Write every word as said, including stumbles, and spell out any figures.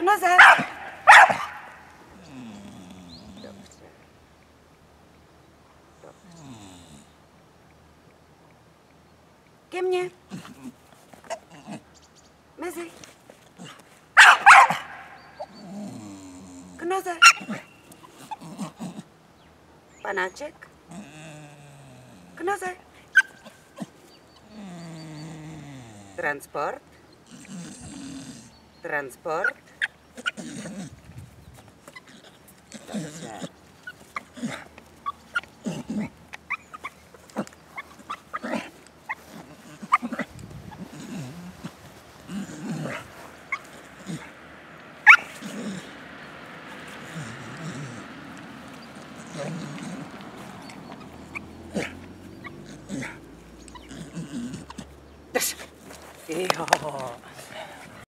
noze. Dobře. Dobře. Ke mně. Mezi. K noze. Panáček. K noze. Transport. Transport. Dobře. Jo.